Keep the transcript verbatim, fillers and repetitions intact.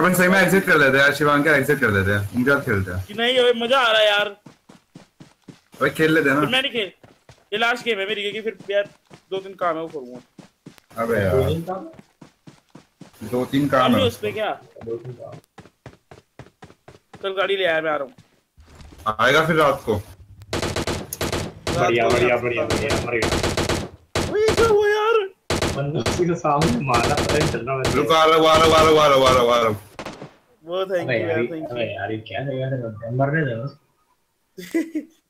अपन सही में एग्जिट कर लेते हैं यार, शिवांग का एग्जिट कर देते हैं, उनके साथ खेलते हैं। कि नहीं ओए मजा आ रहा है यार। भाई खेल लेते हैं ना। फिर मैं नहीं खेल, ये लास्ट गेम है मेरी, क्योंकि फिर यार दो तीन काम है वो करूंगा। अबे यार दो तीन काम काम है नहीं उस पे उसको। क्या। चल गाड़ी ले आया, मैं आ रहा हूँ। आएगा फिर रात को। बढ़िया बढ़िया बढ़िया बढ़िया मर गया। ओए क्या हुआ यार। बंदा सीधा सामने मारा, पता नहीं चल रहा। रुक आ रहा आ रहा आ रहा आ रहा आ रहा आ रहा। वो थैंक अबे यू यार यार, थैंक अबे यार क्या है यार, मरने दो। यू